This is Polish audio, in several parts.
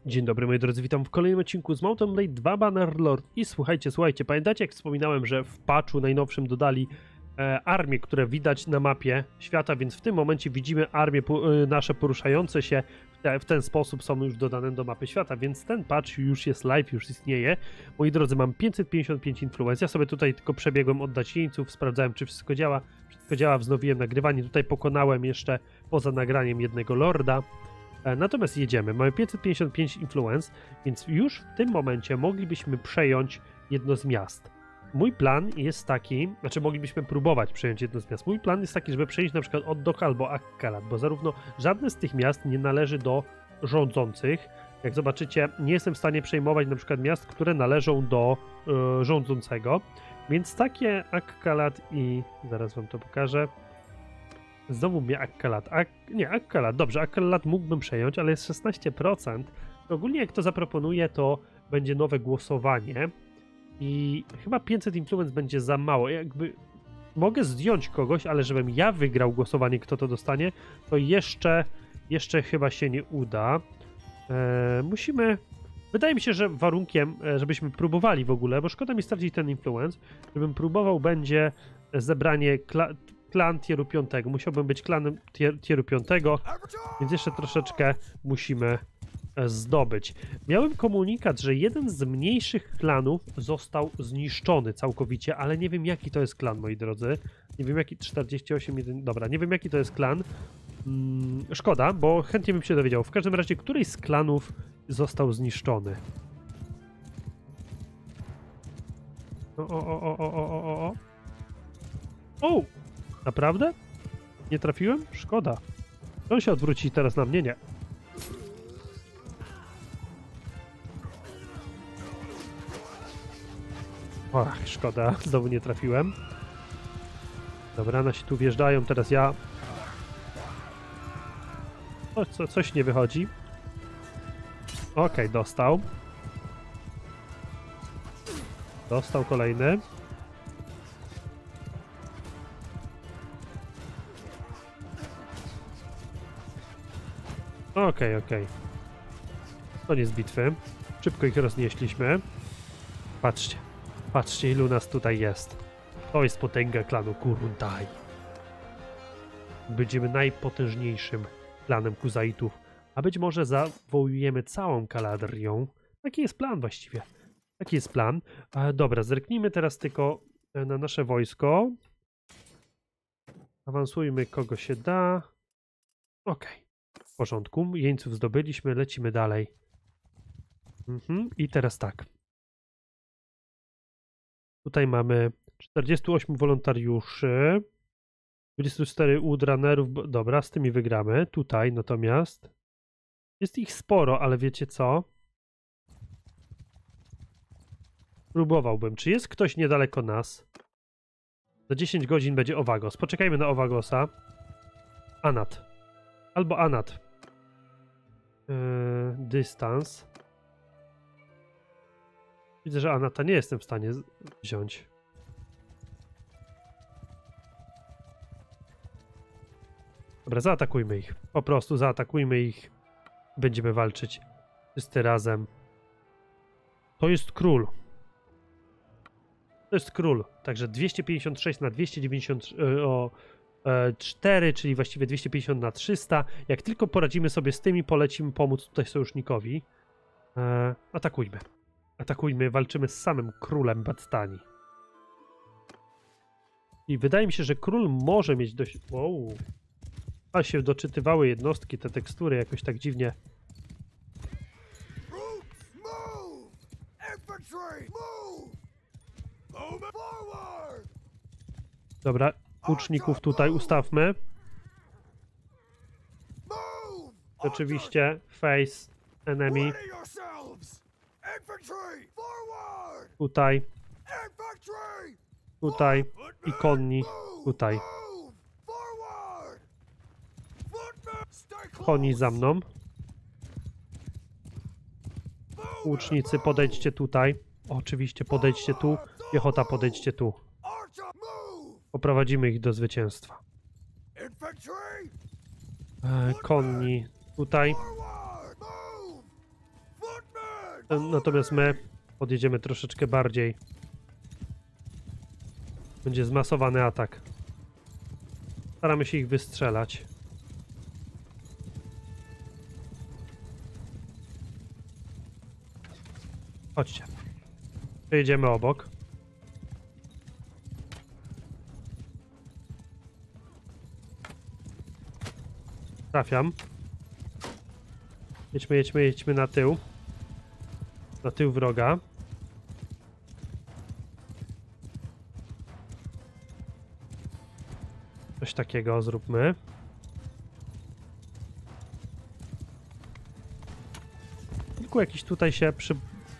Dzień dobry moi drodzy, witam w kolejnym odcinku z Mount & Blade 2 Bannerlord. I słuchajcie, pamiętacie jak wspominałem, że w patchu najnowszym dodali armie, które widać na mapie świata, więc w tym momencie widzimy armie nasze poruszające się w ten sposób, są już dodane do mapy świata, więc ten patch już jest live, już istnieje. Moi drodzy, mam 555 influence, ja sobie tutaj tylko przebiegłem oddać jeńców, sprawdzałem czy wszystko działa, wznowiłem nagrywanie, tutaj pokonałem jeszcze poza nagraniem jednego lorda. Natomiast jedziemy, mamy 555 influence, więc już w tym momencie moglibyśmy przejąć jedno z miast. Mój plan jest taki, znaczy moglibyśmy próbować przejąć jedno z miast. Mój plan jest taki, żeby przejąć na przykład Oddok albo Akkalat, bo zarówno żadne z tych miast nie należy do rządzących. Jak zobaczycie, nie jestem w stanie przejmować na przykład miast, które należą do rządzącego. Więc takie Akkalat i zaraz wam to pokażę. Znowu mnie Akkalat. Akkalat. Dobrze, Akkalat mógłbym przejąć, ale jest 16%. Ogólnie jak to zaproponuję, to będzie nowe głosowanie. I chyba 500 influence będzie za mało. Jakby mogę zdjąć kogoś, ale żebym ja wygrał głosowanie, kto to dostanie, to jeszcze chyba się nie uda. Musimy... Wydaje mi się, że warunkiem, żebyśmy próbowali w ogóle, bo szkoda mi stracić ten influence, żebym próbował, będzie zebranie klan tieru 5. Musiałbym być klanem tieru 5, więc jeszcze troszeczkę musimy zdobyć. Miałem komunikat, że jeden z mniejszych klanów został zniszczony całkowicie, ale nie wiem jaki to jest klan, moi drodzy. Nie wiem jaki... 48... Dobra, nie wiem jaki to jest klan. Szkoda, bo chętnie bym się dowiedział. W każdym razie, któryś z klanów został zniszczony. O! Naprawdę? Nie trafiłem? Szkoda. On się odwróci teraz na mnie? Nie. Ach, szkoda. Znowu nie trafiłem. Dobra, nasi tu wjeżdżają, teraz ja... Coś nie wychodzi. Okej, dostał. Dostał kolejny. Okej. Koniec bitwy. Szybko ich roznieśliśmy. Patrzcie ilu nas tutaj jest. To jest potęga klanu Kurundai. Będziemy najpotężniejszym klanem Kuzaitów. A być może zawołujemy całą Galadrią. Taki jest plan właściwie. Taki jest plan. Dobra, zerknijmy teraz tylko na nasze wojsko. Awansujmy kogo się da. Okej. W porządku, jeńców zdobyliśmy, lecimy dalej. I teraz tak. Tutaj mamy 48 wolontariuszy, 24 udranerów, dobra, z tymi wygramy. Tutaj natomiast jest ich sporo, ale wiecie co? Próbowałbym. Czy jest ktoś niedaleko nas? Za 10 godzin będzie Ovagos. Poczekajmy na Ovagosa. Anat. Albo Anat. Dystans. Widzę, że Anata nie jestem w stanie wziąć. Dobra, zaatakujmy ich. Po prostu zaatakujmy ich. Będziemy walczyć wszyscy razem. To jest król. To jest król. Także 256 na 294, czyli właściwie 250 na 300. Jak tylko poradzimy sobie z tymi, polecimy pomóc tutaj sojusznikowi. Atakujmy. Atakujmy, walczymy z samym królem Battani. I wydaje mi się, że król może mieć dość... Wow. A się doczytywały jednostki, te tekstury jakoś tak dziwnie. Dobra, łuczników tutaj ustawmy. Oczywiście face enemy. Tutaj. Tutaj. I konni. Tutaj. Koni za mną. Łucznicy, podejdźcie tutaj. Oczywiście, podejdźcie tu. Piechota, podejdźcie tu. Poprowadzimy ich do zwycięstwa. Konni tutaj. Natomiast my podjedziemy troszeczkę bardziej. Będzie zmasowany atak. Staramy się ich wystrzelać. Chodźcie. Przejedziemy obok. Trafiam. Jedźmy na tył. Na tył wroga. Coś takiego zróbmy. Tylko jakiś tutaj się przy...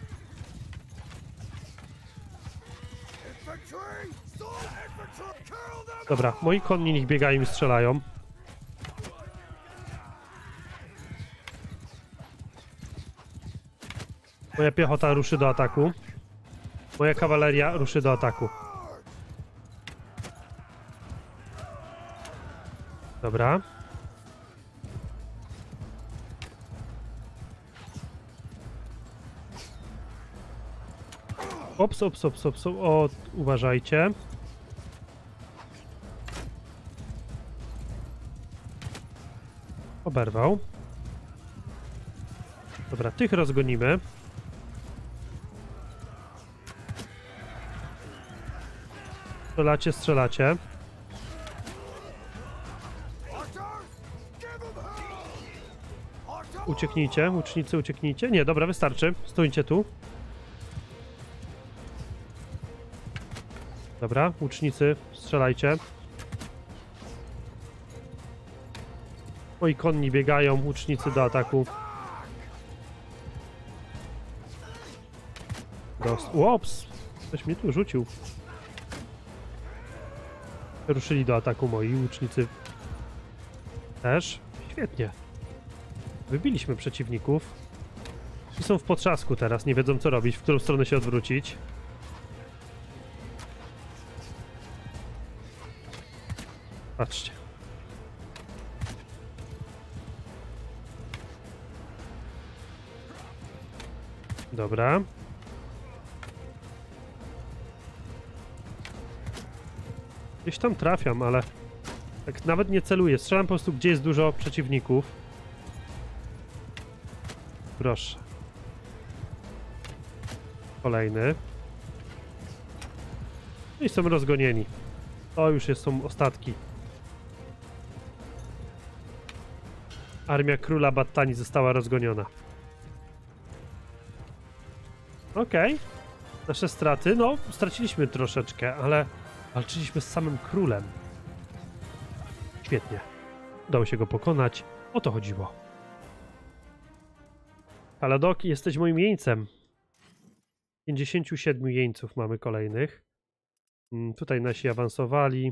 Dobra, moi konni niech biegają i strzelają. Moja piechota ruszy do ataku. Moja kawaleria ruszy do ataku. Dobra. Ops. O, uważajcie. Oberwał. Dobra, tych rozgonimy. Strzelacie. Ucieknijcie, łucznicy, ucieknijcie. Nie, dobra, wystarczy. Stójcie tu. Dobra, łucznicy, strzelajcie. Moi konni biegają, łucznicy do ataku. Łops! Ktoś mnie tu rzucił. Ruszyli do ataku moi łucznicy. Też. Świetnie. Wybiliśmy przeciwników. I są w potrzasku teraz, nie wiedzą co robić, w którą stronę się odwrócić. Patrzcie. Dobra. Gdzieś tam trafiam, ale tak nawet nie celuję. Strzelam po prostu, gdzie jest dużo przeciwników. Proszę. Kolejny. No i są rozgonieni. To już są ostatki. Armia króla Battani została rozgoniona. Okej. Nasze straty, no straciliśmy troszeczkę, ale walczyliśmy z samym królem. Świetnie. Udało się go pokonać. O to chodziło. Kaladok, jesteś moim jeńcem. 57 jeńców mamy kolejnych. Tutaj nasi awansowali.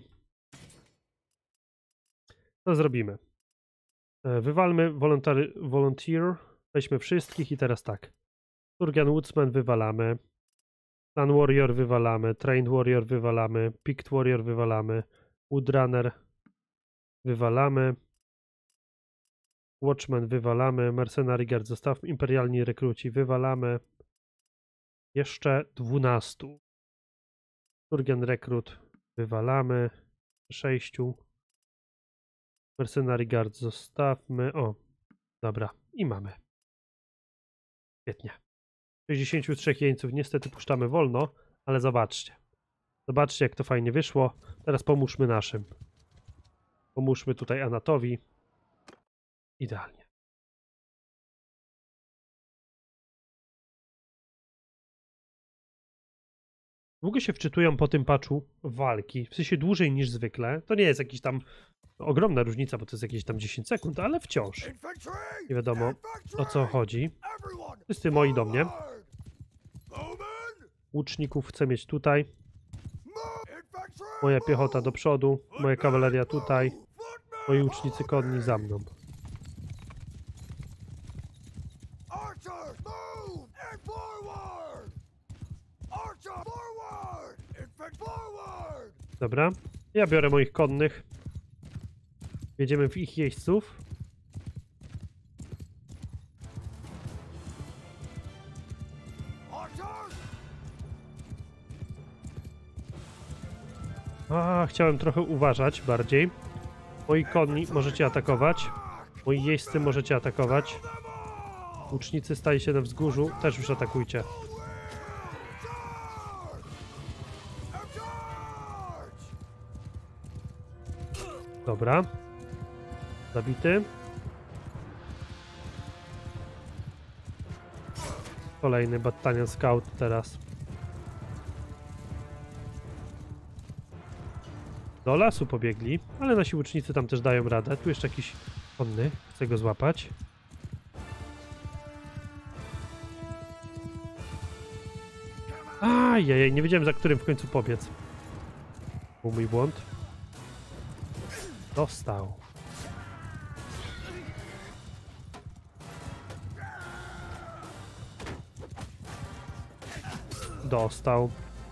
Co zrobimy? Wywalmy volunteer. Weźmy wszystkich i teraz tak. Turgan Woodsman wywalamy. Clan Warrior wywalamy. Trained Warrior wywalamy. Picked Warrior wywalamy. Woodrunner wywalamy. Watchman wywalamy. Mercenary Guard zostawmy. Imperialni rekruci wywalamy. Jeszcze 12. Turgan Rekrut wywalamy. 6. Mercenary Guard zostawmy. O, dobra. I mamy. Świetnie. 63 jeńców niestety puszczamy wolno, ale zobaczcie. Zobaczcie, jak to fajnie wyszło. Teraz pomóżmy naszym. Pomóżmy tutaj Anatowi. Idealnie. Długo się wczytują po tym patchu walki. W sensie dłużej niż zwykle. To nie jest jakiś tam ogromna różnica, bo to jest jakieś tam 10 sekund, ale wciąż. Nie wiadomo, o co chodzi. Wszyscy moi do mnie. Łuczników chcę mieć tutaj. Moja piechota do przodu. Moja kawaleria tutaj. Moi łucznicy konni za mną. Dobra. Ja biorę moich konnych. Jedziemy w ich jeźdźców. A, chciałem trochę uważać bardziej. Moi konni możecie atakować. Moi jeźdźcy możecie atakować. Łucznicy stali się na wzgórzu. Też już atakujcie. Dobra. Zabity. Kolejny battalion scout teraz. Do lasu pobiegli, ale nasi łucznicy tam też dają radę. Tu jeszcze jakiś konny. Chcę go złapać. Ajajaj, nie wiedziałem za którym w końcu pobiec. Był mój błąd. Dostał. Dostał.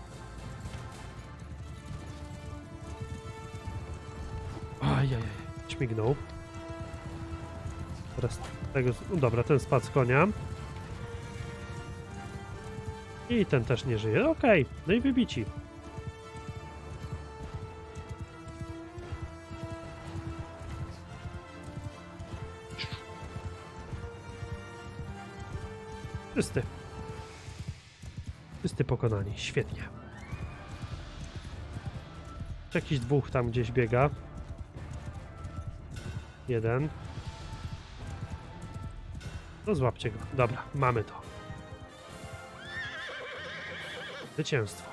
Ajajaj, śmignął. Teraz tego... Dobra, ten spadł z konia. I ten też nie żyje. Okej, no i wybici. Wszyscy. Wszyscy pokonani. Świetnie. Jakiś dwóch tam gdzieś biega. Jeden. No złapcie go. Dobra, mamy to. Zwycięstwo.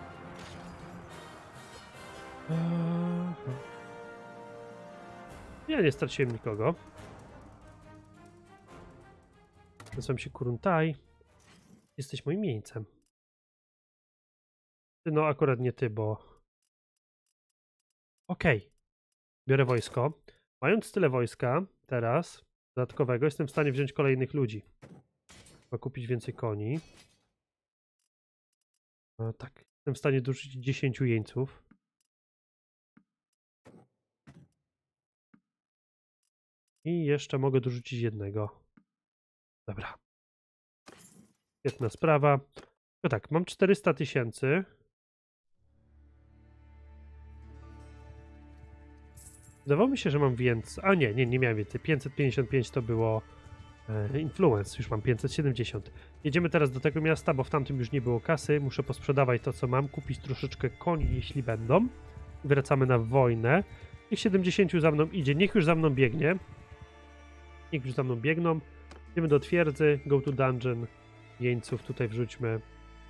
Ja nie straciłem nikogo. Nazywam się Kuruntaj. Jesteś moim jeńcem. No akurat nie ty, bo... Okej. Biorę wojsko. Mając tyle wojska teraz, dodatkowego, jestem w stanie wziąć kolejnych ludzi. Trzeba kupić więcej koni. Tak, jestem w stanie dorzucić 10 jeńców. I jeszcze mogę dorzucić jednego. Dobra. Świetna sprawa. No tak, mam 400 000. Wydawało mi się, że mam więcej. A nie miałem więcej. 555 to było influence. Już mam 570. Jedziemy teraz do tego miasta, bo w tamtym już nie było kasy. Muszę posprzedawać to, co mam. Kupić troszeczkę koni, jeśli będą. Wracamy na wojnę. Niech 70 za mną idzie. Niech już za mną biegnie. Niech już za mną biegną. Idziemy do twierdzy. Go to dungeon. Jeńców tutaj wrzućmy.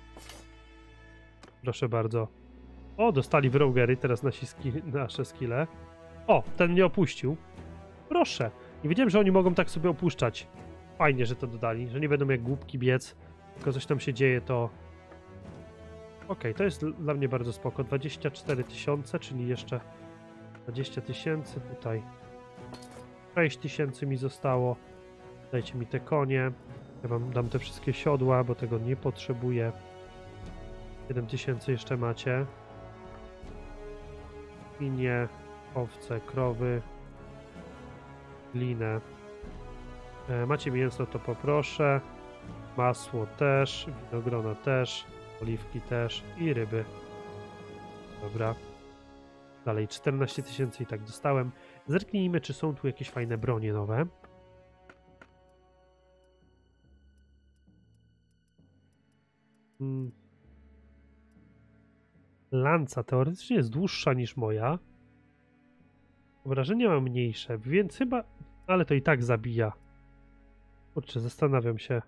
Proszę bardzo. O, dostali wrogery. Teraz nasze skille. O, ten mnie opuścił. Proszę. Nie wiedziałem, że oni mogą tak sobie opuszczać. Fajnie, że to dodali, że nie będą jak głupki biec. Tylko coś tam się dzieje, to... Okej, to jest dla mnie bardzo spoko. 24 000, czyli jeszcze 20 000. Tutaj 6 000 mi zostało. Dajcie mi te konie. Ja wam dam te wszystkie siodła, bo tego nie potrzebuję. 7 000 jeszcze macie. Świnie, owce, krowy, glinę. Macie mięso, to poproszę. Masło też, winogrona też, oliwki też i ryby. Dobra. Dalej 14 000 i tak dostałem. Zerknijmy, czy są tu jakieś fajne bronie nowe. Lanca teoretycznie jest dłuższa niż moja. Obrażenia mam mniejsze, więc chyba... Ale to i tak zabija. Kurczę, zastanawiam się.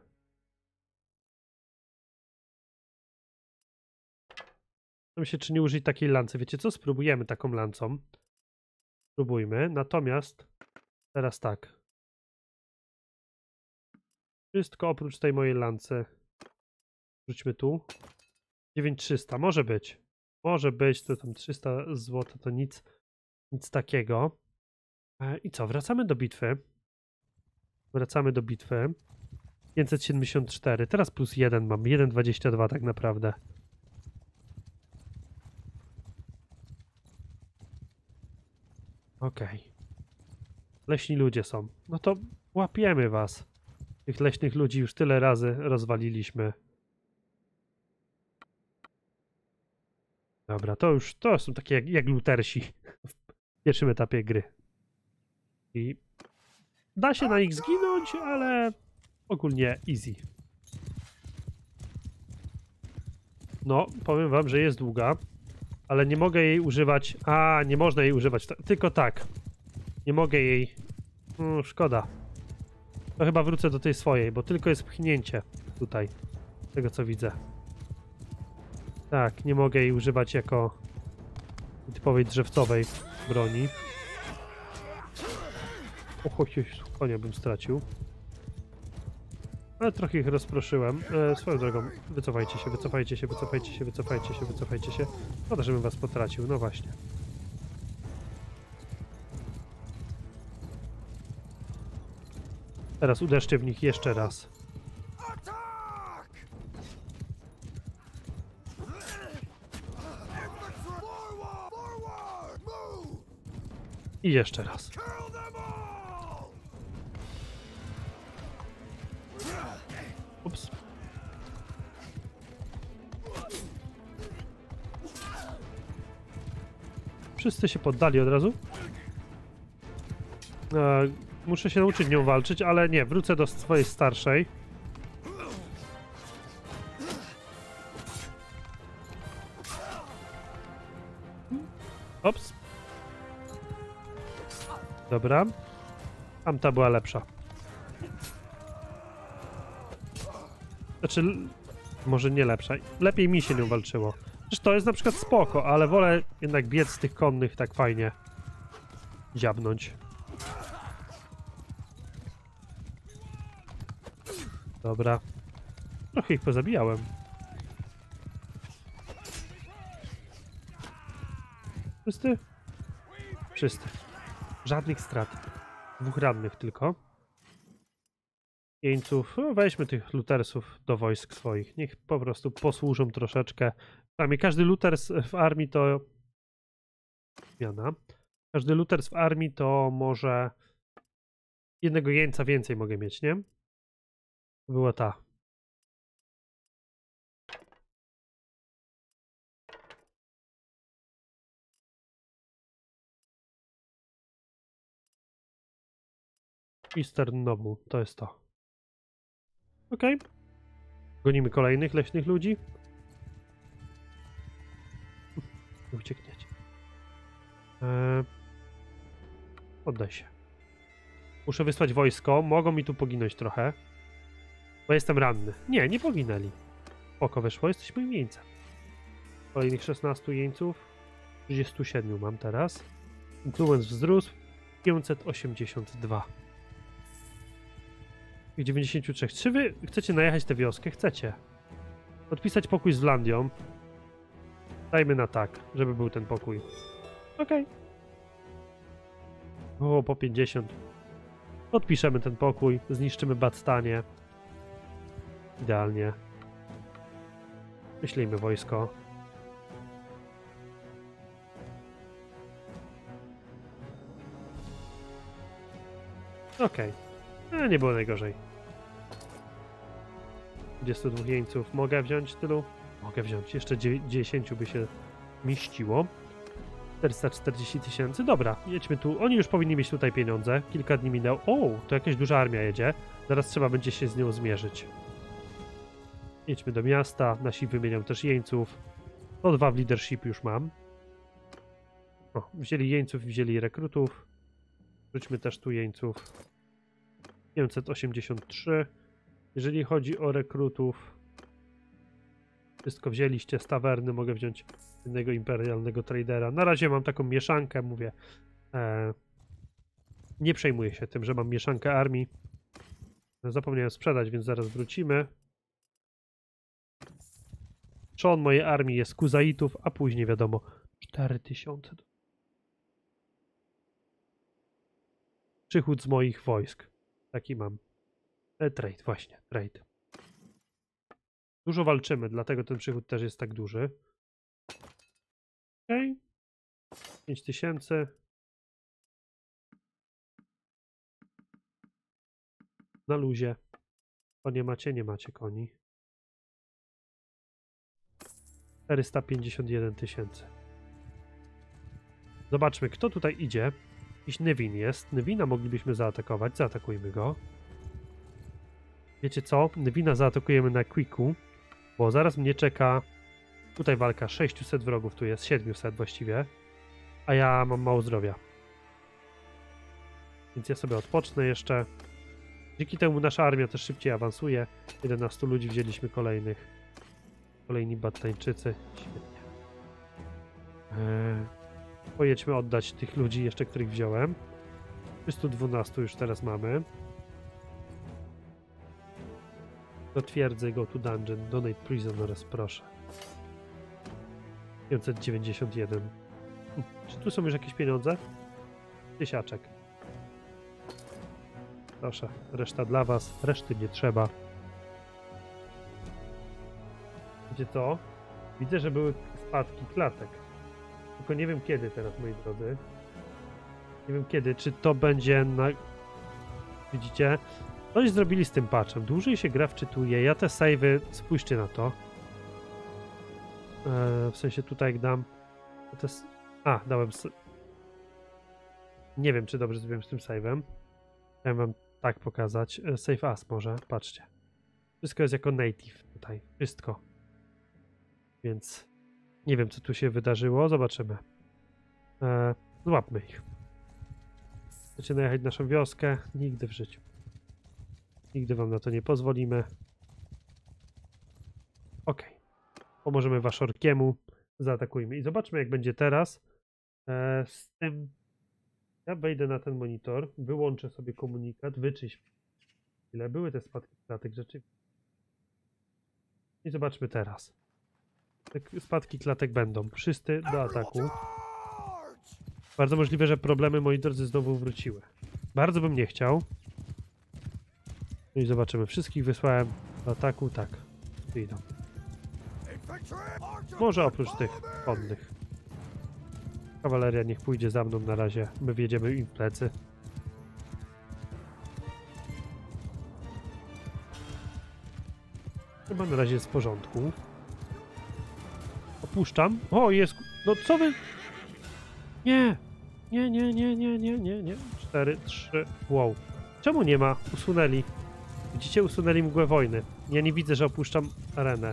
Zastanawiam się, czy nie użyć takiej lancy. Wiecie co? Spróbujemy taką lancą. Spróbujmy. Natomiast teraz tak. Wszystko oprócz tej mojej lancy. Rzućmy tu. 9300. Może być. Może być. To tam 300 zł to nic. Nic takiego. I co? Wracamy do bitwy. Wracamy do bitwy. 574. Teraz plus 1 mam. 1,22 tak naprawdę. Okej. Leśni ludzie są. No to łapiemy was. Tych leśnych ludzi już tyle razy rozwaliliśmy. Dobra, to są takie jak lutersi w pierwszym etapie gry. I da się na nich zginąć, ale ogólnie easy. No, powiem wam, że jest długa, ale nie mogę jej używać. A, nie można jej używać, tylko tak. Nie mogę jej. Szkoda. To chyba wrócę do tej swojej, bo tylko jest pchnięcie tutaj. Z tego co widzę. Tak, nie mogę jej używać jako typowej drzewcowej broni. Konia bym stracił. Ale trochę ich rozproszyłem. Swoją drogą, wycofajcie się, wycofajcie się, wycofajcie się, wycofajcie się, wycofajcie się. Szkoda, żebym was potracił, no właśnie. Teraz uderzcie w nich jeszcze raz. I jeszcze raz. Ups. Wszyscy się poddali od razu. Muszę się nauczyć nią walczyć, ale nie, wrócę do swojej starszej. Ops. Dobra. Tamta była lepsza. Znaczy, może nie lepsza. Lepiej mi się nią walczyło. Przecież to jest na przykład spoko, ale wolę jednak biec z tych konnych tak fajnie. Dziabnąć. Dobra. Trochę ich pozabijałem. Wszyscy? Wszyscy. Żadnych strat. 2 rannych tylko. Jeńców. No, weźmy tych lutersów do wojsk swoich. Niech po prostu posłużą troszeczkę. Przynajmniej każdy luters w armii to... Zmiana. Każdy luters w armii to może... Jednego jeńca więcej mogę mieć, nie? To była ta. Eastern Noble, to jest to. Okej. Gonimy kolejnych leśnych ludzi. Uciekniecie. Oddaj się. Muszę wysłać wojsko. Mogą mi tu poginąć trochę. Bo jestem ranny. Nie, nie poginęli. Oko weszło, jesteśmy jeńcem. Kolejnych 16 jeńców. 37 mam teraz. Influence wzrósł. 582. I 93. Czy wy chcecie najechać tę wioskę? Chcecie. Podpisać pokój z Wlandią. Dajmy na tak, żeby był ten pokój. Okej. O, po 50. Podpiszemy ten pokój, zniszczymy Bastanie. Idealnie. Wyślijmy wojsko. Okej. Nie było najgorzej. 22 jeńców. Mogę wziąć tylu? Mogę wziąć. Jeszcze 10 by się mieściło. 440 000. Dobra, jedźmy tu. Oni już powinni mieć tutaj pieniądze. Kilka dni minęło. O, to jakaś duża armia jedzie. Zaraz trzeba będzie się z nią zmierzyć. Jedźmy do miasta. Nasi wymienią też jeńców. To 2 w leadership już mam. O, wzięli jeńców, wzięli rekrutów. Wróćmy też tu jeńców. 583. Jeżeli chodzi o rekrutów, wszystko wzięliście z tawerny, mogę wziąć jednego imperialnego tradera. Na razie mam taką mieszankę, mówię. Nie przejmuję się tym, że mam mieszankę armii. Zapomniałem sprzedać, więc zaraz wrócimy. Trzon mojej armii jest Kuzaitów, a później wiadomo 4000. Przychód z moich wojsk. Taki mam. Trade, właśnie, trade. Dużo walczymy, dlatego ten przychód też jest tak duży. Okej. 5000. Na luzie. Konie macie? Nie macie koni. 451 tysięcy. Zobaczmy, kto tutaj idzie. Jakiś Nivin jest. Nivina moglibyśmy zaatakować. Zaatakujmy go. Wiecie co? Nivina zaatakujemy na Quicku, bo zaraz mnie czeka tutaj walka. 600 wrogów tu jest. 700 właściwie. A ja mam mało zdrowia. Więc ja sobie odpocznę jeszcze. Dzięki temu nasza armia też szybciej awansuje. 11 ludzi wzięliśmy kolejnych. Kolejni Battańczycy. Świetnie. Pojedźmy oddać tych ludzi jeszcze, których wziąłem. 312 już teraz mamy. Do twierdzy go to dungeon. Donate prisoners, proszę. 591. Czy tu są już jakieś pieniądze? Tysiaczek. Proszę, reszta dla was. Reszty nie trzeba. Wiecie co? Widzę, że były spadki klatek. Tylko nie wiem kiedy teraz, moi drodzy. Nie wiem kiedy, czy to będzie na... Widzicie? Coś zrobili z tym patchem. Dłużej się gra wczytuje. Ja te save'y... Spójrzcie na to. W sensie tutaj jak dam... To jest... A, dałem... Nie wiem, czy dobrze zrobiłem z tym save'em. Chciałem wam tak pokazać. Save as może. Patrzcie. Wszystko jest jako native tutaj. Wszystko. Więc... Nie wiem, co tu się wydarzyło. Zobaczymy. Złapmy ich. Chcecie najechać naszą wioskę? Nigdy w życiu. Nigdy wam na to nie pozwolimy. Ok. Pomożemy Waszorkiemu. Zaatakujmy. I zobaczmy, jak będzie teraz. Z tym... Ja wejdę na ten monitor. Wyłączę sobie komunikat. Wyczyść. Ile były te spadki klatek rzeczywiście. I zobaczmy teraz. Te spadki klatek będą. Wszyscy do ataku. Bardzo możliwe, że problemy, moi drodzy, znowu wróciły. Bardzo bym nie chciał. No i zobaczymy. Wszystkich wysłałem do ataku. Tak. Idą. Może oprócz tych konnych. Kawaleria niech pójdzie za mną na razie. My wjedziemy im w plecy. Chyba na razie jest w porządku. Opuszczam. O, jest... No co wy... Nie! Nie, nie, nie, nie, nie, nie, nie. 4, 3... Wow. Czemu nie ma? Usunęli. Widzicie? Usunęli mgłę wojny. Ja nie widzę, że opuszczam arenę.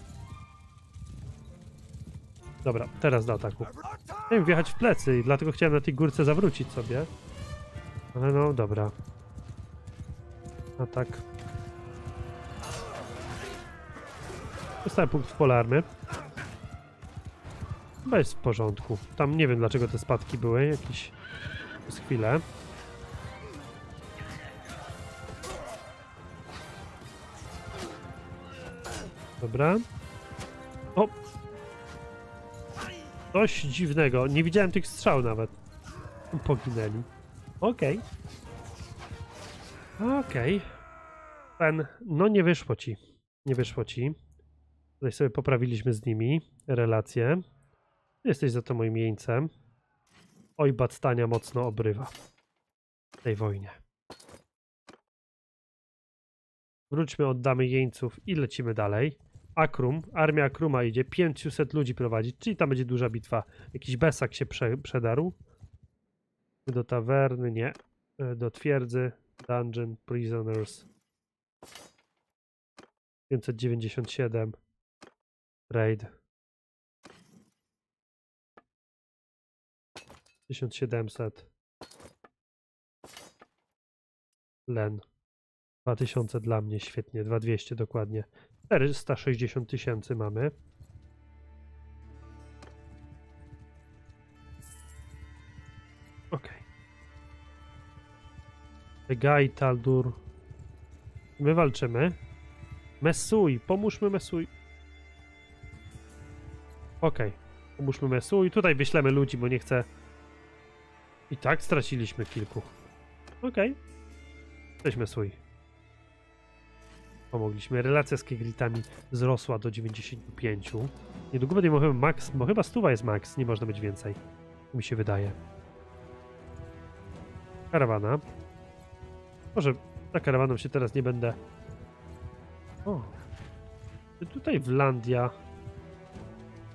Dobra, teraz do ataku. Chciałem wjechać w plecy i dlatego chciałem na tej górce zawrócić sobie. Ale no, dobra. Atak. Dostałem punkt w polarny. Chyba jest w porządku. Tam nie wiem, dlaczego te spadki były. Jakieś... Przez chwilę. Dobra. O! Coś dziwnego. Nie widziałem tych strzał nawet. Poginęli. Okej. Okej. No nie wyszło ci. Nie wyszło ci. Tutaj sobie poprawiliśmy z nimi relacje. Jesteś za to moim jeńcem. Oj, Battania mocno obrywa w tej wojnie. Wróćmy, oddamy jeńców i lecimy dalej. Akrum, armia Akruma idzie, 500 ludzi prowadzić, czyli tam będzie duża bitwa. Jakiś besak się przedarł. Do tawerny, nie. Do twierdzy, dungeon, prisoners. 597. Raid. 1700. Len. 2000 dla mnie, świetnie. 2200 dokładnie. 460 tysięcy mamy. Ok. Gai, Taldur. My walczymy. Mesui, pomóżmy Mesui. Ok. Pomóżmy Mesui. Tutaj wyślemy ludzi, bo nie chcę. I tak straciliśmy kilku. Ok. Cześć Mesui. Pomogliśmy. Relacja z Keglitami wzrosła do 95. Niedługo będziemy mogli max, bo chyba 100 jest max, nie można być więcej. Mi się wydaje. Karawana. Może za karawaną się teraz nie będę... O. Czy tutaj Wlandia...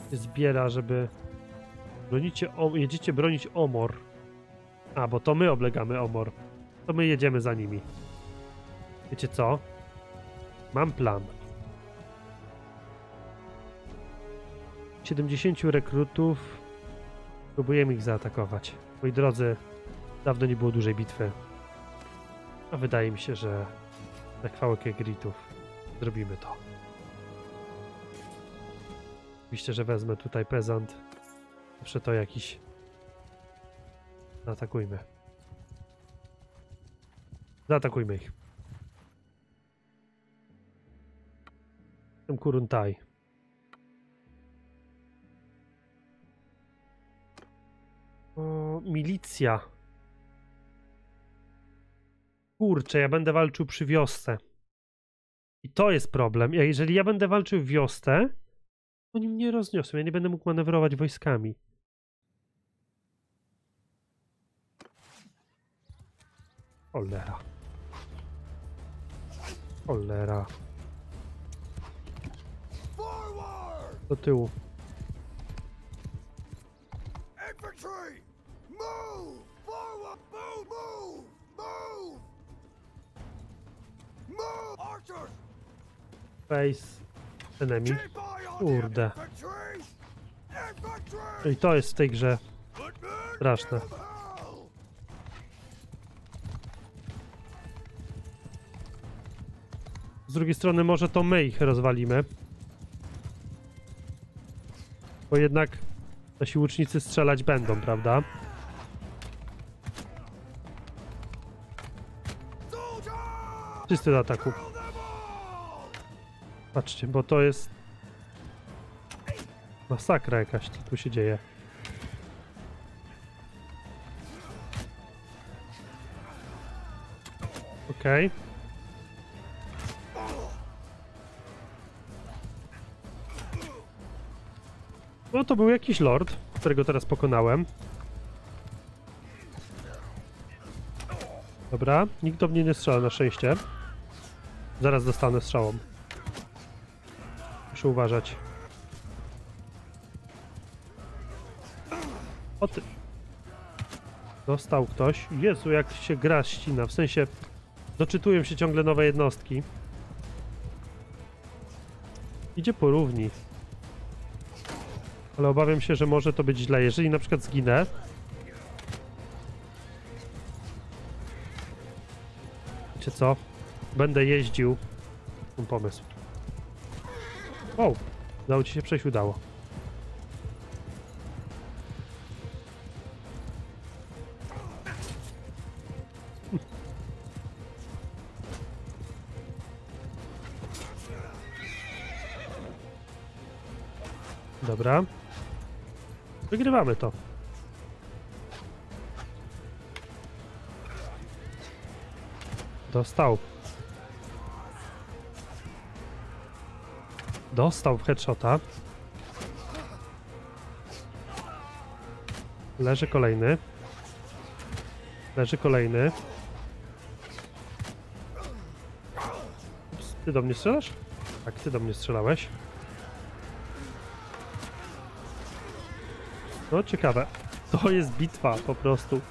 się zbiera, żeby... Jedziecie bronić Omor. A, bo to my oblegamy Omor. To my jedziemy za nimi. Wiecie co? Mam plan. 70 rekrutów. Próbujemy ich zaatakować. Moi drodzy, dawno nie było dużej bitwy. A wydaje mi się, że na chwałę Kegritów zrobimy to. Oczywiście, że wezmę tutaj pezant. Zawsze to jakiś... Zaatakujmy. Zaatakujmy ich. Jestem Kuruntaj. O, milicja. Kurczę, ja będę walczył przy wiosce. I to jest problem. Jeżeli ja będę walczył w wiosce, oni mnie rozniosą. Ja nie będę mógł manewrować wojskami. Cholera. Cholera. Do tyłu. Face enemy. Kurde. I to jest w tej grze straszne. Z drugiej strony może to my ich rozwalimy. Bo jednak nasi łucznicy strzelać będą, prawda? Wszyscy do ataku. Patrzcie, bo to jest masakra jakaś, co tu się dzieje. Okej. No to był jakiś lord, którego teraz pokonałem. Dobra, nikt do mnie nie strzela na szczęście. Zaraz dostanę strzałą. Muszę uważać. O ty... Dostał ktoś. Jezu, jak się gra ścina. W sensie doczytują się ciągle nowe jednostki. Idzie po równi. Ale obawiam się, że może to być źle. Jeżeli na przykład zginę... Wiecie co? Będę jeździł. Mam pomysł. O! Udało ci się przejść, udało. Dobra. Wygrywamy to. Dostał. Dostał w headshota. Leży kolejny. Leży kolejny. Ups, ty do mnie strzelasz? Tak, ty do mnie strzelałeś. No, ciekawe. To jest bitwa po prostu.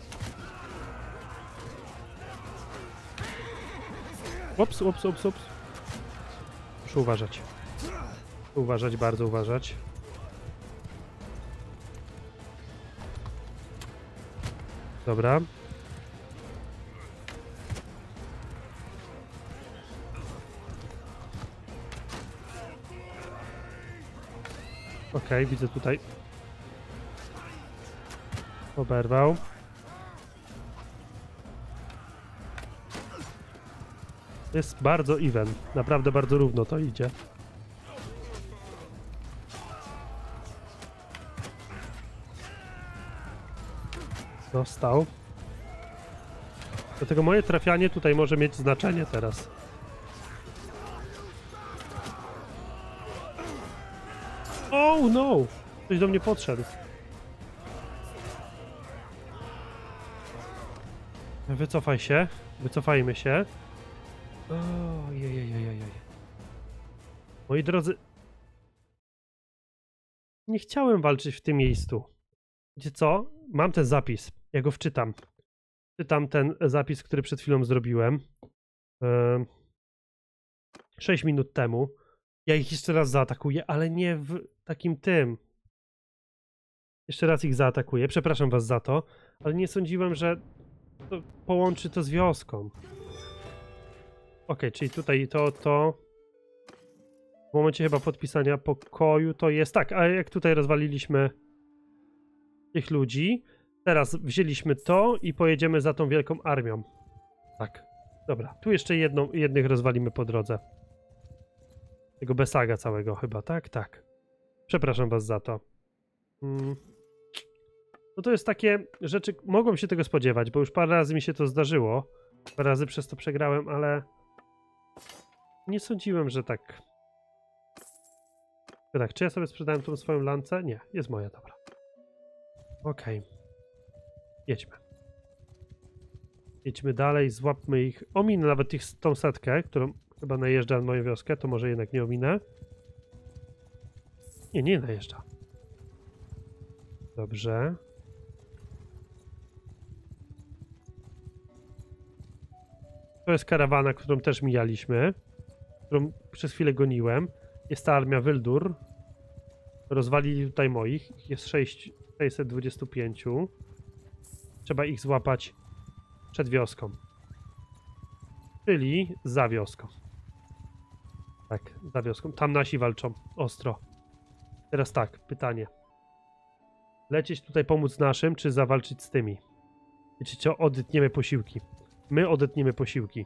Ups, ups, ups, ups. Muszę uważać. Uważać, bardzo uważać. Dobra. Okej, widzę tutaj. Oberwał. Jest bardzo even. Naprawdę bardzo równo to idzie. Dostał. Dlatego moje trafianie tutaj może mieć znaczenie teraz. Oh no! Ktoś do mnie podszedł. Wycofaj się. Wycofajmy się. Ojej. Moi drodzy, Nie chciałem walczyć w tym miejscu. Wiecie co? Mam ten zapis. Ja go wczytam. Czytam ten zapis, który przed chwilą zrobiłem. 6 minut temu. Ja ich jeszcze raz zaatakuję, ale nie w takim tym. Jeszcze raz ich zaatakuję. Przepraszam was za to, ale nie sądziłem, że to połączy to z wioską. Okej, czyli tutaj to... W momencie chyba podpisania pokoju to jest... Tak, a jak tutaj rozwaliliśmy tych ludzi, teraz wzięliśmy to i pojedziemy za tą wielką armią. Tak, dobra. Tu jeszcze jednych rozwalimy po drodze. Tego Besaga całego chyba, tak? Tak. Przepraszam was za to. No to jest takie rzeczy... Mogłem się tego spodziewać, bo już parę razy mi się to zdarzyło. Parę razy przez to przegrałem, ale... Nie sądziłem, że tak... Tak, czy ja sobie sprzedałem tą swoją lancę? Nie, jest moja, dobra. Okej. Jedźmy. Jedźmy dalej, złapmy ich. Ominę nawet tą setkę, którą chyba najeżdża na moją wioskę, to może jednak nie ominę. Nie najeżdża. Dobrze. To jest karawana, którą też mijaliśmy. Którą przez chwilę goniłem. Jest ta armia Wyldur. Rozwalili tutaj moich. Jest 625. Trzeba ich złapać przed wioską. Czyli za wioską. Tak, za wioską. Tam nasi walczą ostro. Teraz tak, pytanie. Lecieć tutaj pomóc naszym, czy zawalczyć z tymi? Wiecie co? Odetniemy posiłki. My odetniemy posiłki.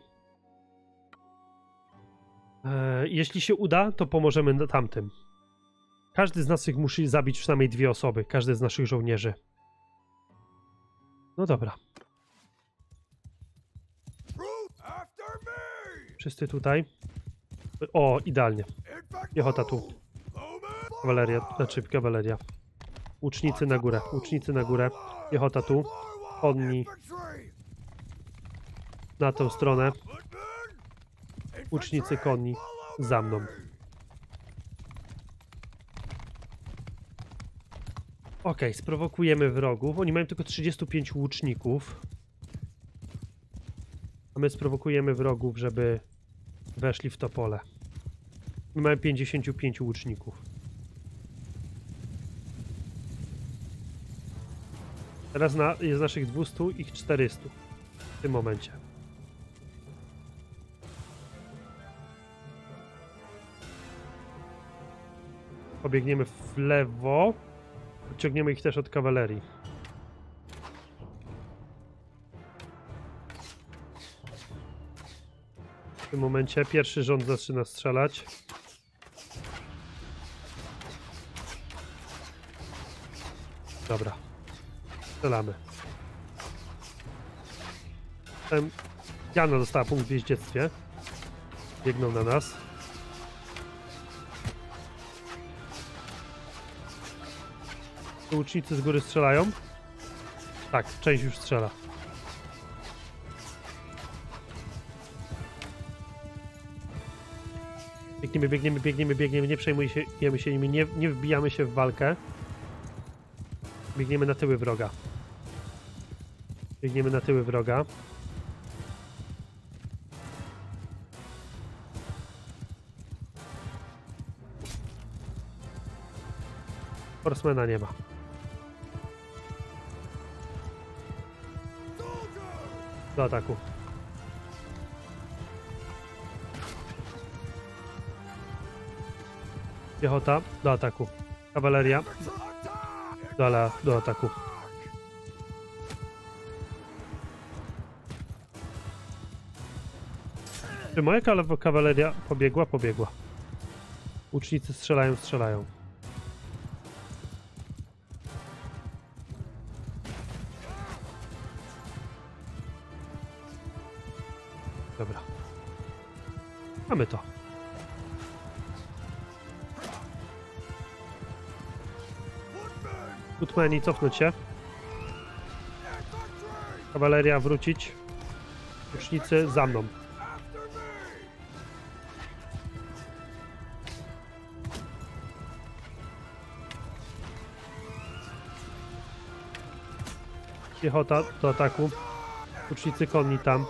Jeśli się uda, to pomożemy tamtym. Każdy z nas musi zabić przynajmniej 2 osoby. Każdy z naszych żołnierzy. No dobra. Wszyscy tutaj. O, idealnie. Piechota tu. Kawaleria, znaczy kawaleria. Łucznicy na górę, łucznicy na górę. Piechota tu. Konni. Na tę stronę. Łucznicy konni. Za mną. Okej, sprowokujemy wrogów. Oni mają tylko 35 łuczników. A my sprowokujemy wrogów, żeby weszli w to pole. My mamy 55 łuczników. Teraz jest naszych 200, ich 400 w tym momencie. Pobiegniemy w lewo. Odciągniemy ich też od kawalerii. W tym momencie pierwszy rząd zaczyna strzelać. Dobra. Strzelamy. Jana dostała punkt w jeździectwie. Biegną na nas. Łucznicy z góry strzelają? Tak, część już strzela. Biegniemy, nie przejmujemy się nimi, nie wbijamy się w walkę. Biegniemy na tyły wroga. Biegniemy na tyły wroga. Horsemana nie ma. Do ataku. Piechota do ataku. Kawaleria do ataku. Czy moja kawaleria pobiegła? Pobiegła. Łucznicy strzelają. Dobra. Mamy to. Footmeni, cofnąć się. Kawaleria wrócić. Łucznicy za mną. Piechota do ataku. Łucznicy konni tam.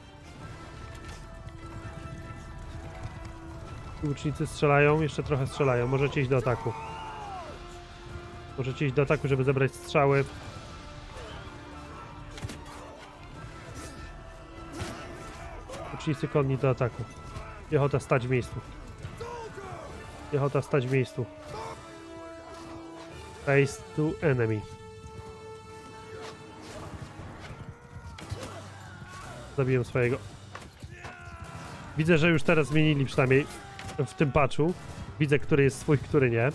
Łucznicy strzelają, jeszcze trochę strzelają. Możecie iść do ataku. Możecie iść do ataku, żeby zebrać strzały. Łucznicy konni do ataku. Piechota stać w miejscu. Piechota stać w miejscu. Face to enemy. Zabiłem swojego. Widzę, że już teraz zmienili przynajmniej w tym patchu. Widzę, który jest swój, który nie.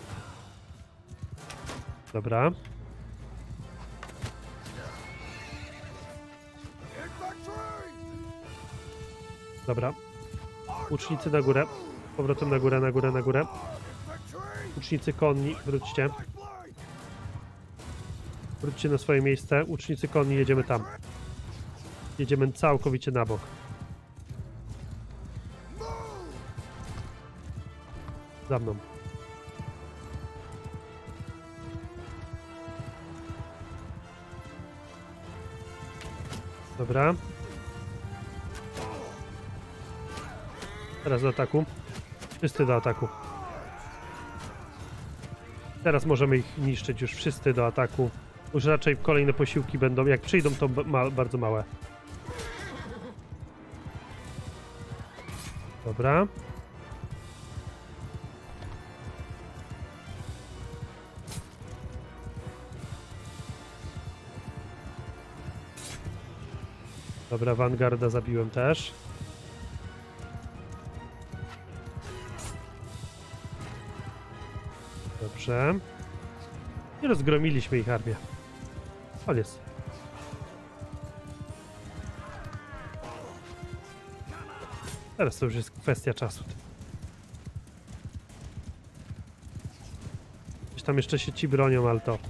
Dobra. Dobra. Łucznicy na górę. Powrotem na górę, na górę, na górę. Łucznicy konni, wróćcie. Wróćcie na swoje miejsce. Łucznicy konni, jedziemy tam. Jedziemy całkowicie na bok. Za mną. Dobra. Teraz do ataku. Wszyscy do ataku. Teraz możemy ich niszczyć już wszyscy do ataku. Już raczej kolejne posiłki będą, jak przyjdą, to bardzo małe. Dobra. Dobra, Vanguarda zabiłem też. Dobrze. I rozgromiliśmy ich armię. Koniec. Teraz to już jest kwestia czasu. Gdzieś tam jeszcze się ci bronią, ale to...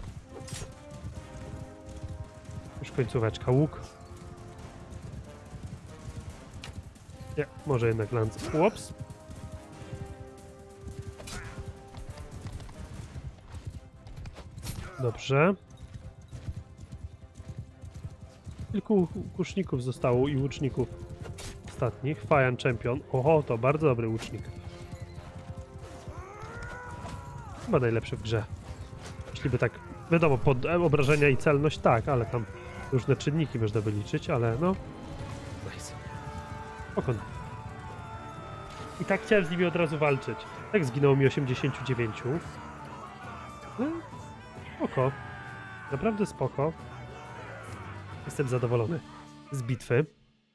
Już końcóweczka. Łuk. Nie, może jednak lance. Ups. Dobrze. Kilku kuszników zostało i łuczników ostatnich. Fire Champion. Oho, to bardzo dobry łucznik. Chyba najlepszy w grze. Jeśli by tak, wiadomo, pod obrażenia i celność tak, ale tam różne czynniki można wyliczyć, ale no... Nice. Pokonał. I tak chciałem z nimi od razu walczyć. Tak zginęło mi 89. No, spoko. Naprawdę spoko. Jestem zadowolony z bitwy.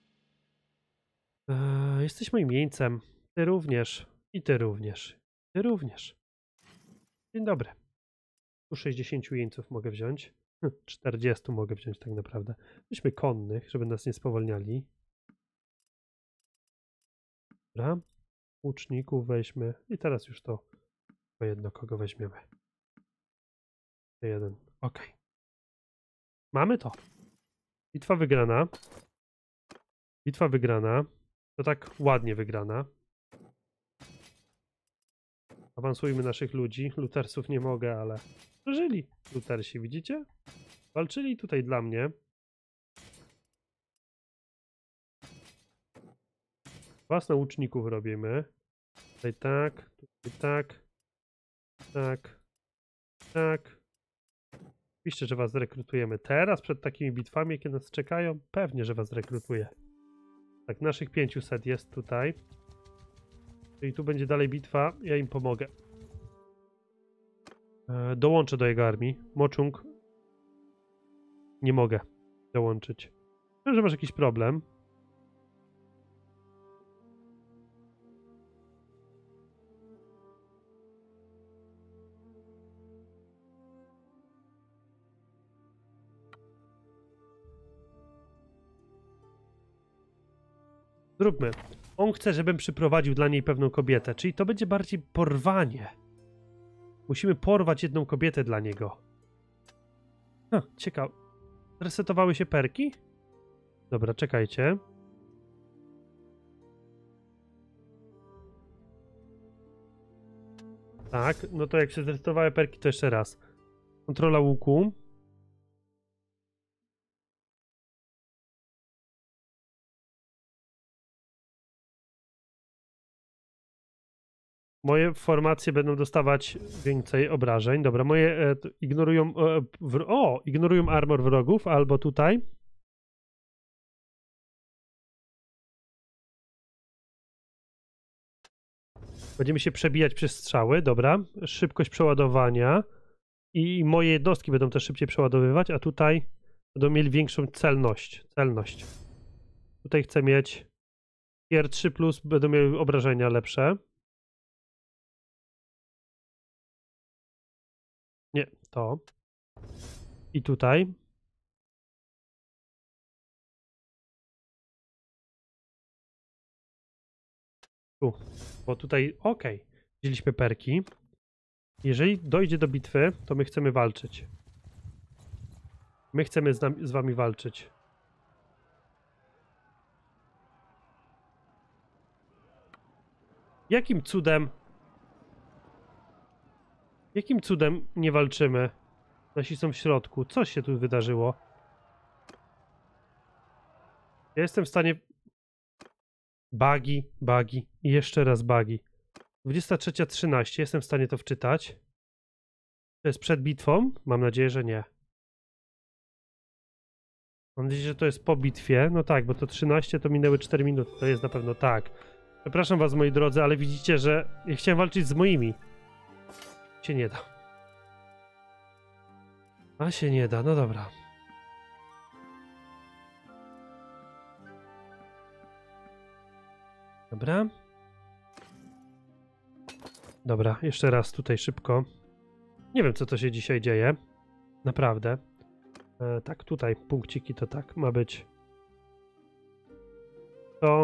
Jesteś moim jeńcem. Ty również. I ty również. Ty również. Dzień dobry. Tu 60 jeńców mogę wziąć. 40 mogę wziąć tak naprawdę. Weźmy konnych, żeby nas nie spowolniali. Dobra. Łuczników weźmy. I teraz już to jedno, kogo weźmiemy. Jeden. Ok. Mamy to. Bitwa wygrana. Bitwa wygrana. To tak ładnie wygrana. Awansujmy naszych ludzi. Lutersów nie mogę, ale przeżyli Lutersi, widzicie? Walczyli tutaj dla mnie. Was nauczników robimy. Tutaj tak, tutaj tak, tak, tak. Oczywiście, że was rekrutujemy teraz, przed takimi bitwami, jakie nas czekają. Pewnie, że was rekrutuję. Tak, naszych 500 jest tutaj. Czyli tu będzie dalej bitwa, ja im pomogę. Dołączę do jego armii. Moczung. Nie mogę dołączyć. Wiem, że masz jakiś problem. Zróbmy. On chce, żebym przyprowadził dla niej pewną kobietę, czyli to będzie bardziej porwanie. Musimy porwać jedną kobietę dla niego. Ciekawe. Resetowały się perki? Dobra, czekajcie. Tak, no to jak się zresetowały perki, to jeszcze raz. Kontrola łuku. Moje formacje będą dostawać więcej obrażeń. Dobra, moje ignorują... ignorują armor wrogów, albo tutaj. Będziemy się przebijać przez strzały, dobra. Szybkość przeładowania. I moje jednostki będą też szybciej przeładowywać, a tutaj będą mieli większą celność. Tutaj chcę mieć tier 3+, będą mieli obrażenia lepsze. Nie, to. I tutaj. Tu, bo tutaj, okej. Wzięliśmy perki. Jeżeli dojdzie do bitwy, to my chcemy walczyć. My chcemy z wami walczyć. Jakim cudem nie walczymy? Nasi są w środku. Co się tu wydarzyło? Ja jestem w stanie... Bugi i jeszcze raz bugi. 23:13. Jestem w stanie to wczytać. To jest przed bitwą? Mam nadzieję, że nie. Mam nadzieję, że to jest po bitwie. No tak, bo to 13 to minęły 4 minuty. To jest na pewno tak. Przepraszam was, moi drodzy, ale widzicie, że ja chciałem walczyć z moimi. Się nie da. A się nie da, no dobra. Dobra. Dobra, jeszcze raz tutaj szybko. Nie wiem, co to się dzisiaj dzieje. Naprawdę. Tak, tutaj punkciki to tak ma być. To.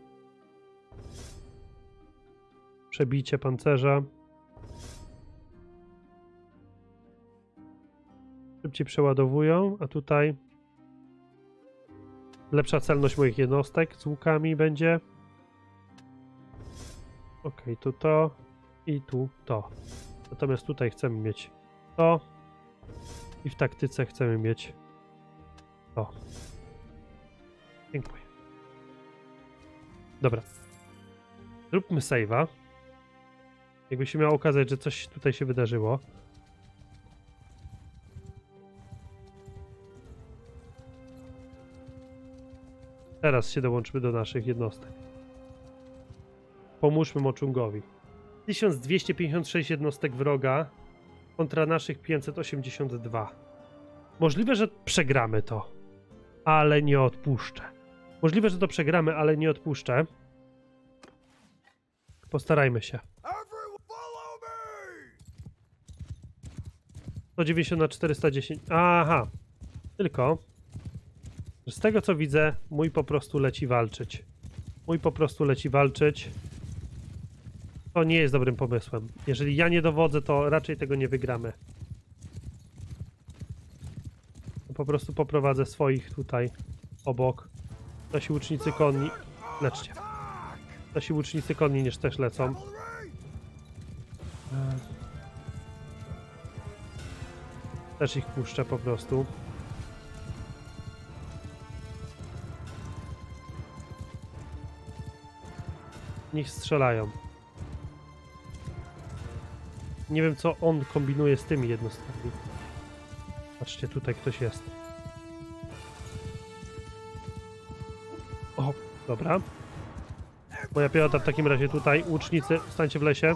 Przebicie pancerza. Szybciej przeładowują, a tutaj lepsza celność moich jednostek z łukami będzie. Okej, tu to i tu to. Natomiast tutaj chcemy mieć to i w taktyce chcemy mieć to. Dziękuję. Dobra. Zróbmy save'a. Jakby się miało okazać, że coś tutaj się wydarzyło. Teraz się dołączymy do naszych jednostek. Pomóżmy Mochungowi. 1256 jednostek wroga kontra naszych 582. Możliwe, że przegramy to, ale nie odpuszczę. Możliwe, że to przegramy, ale nie odpuszczę. Postarajmy się. 190 na 410. Aha. Tylko, że z tego co widzę, mój po prostu leci walczyć. To nie jest dobrym pomysłem. Jeżeli ja nie dowodzę, to raczej tego nie wygramy. Po prostu poprowadzę swoich tutaj obok. Nasi łucznicy konni... Leczcie. Nasi łucznicy konni też lecą. Też ich puszczę po prostu. Niech strzelają. Nie wiem, co on kombinuje z tymi jednostkami. Patrzcie, tutaj ktoś jest. O, dobra. Moja piechota w takim razie tutaj. Łucznicy, stańcie w lesie.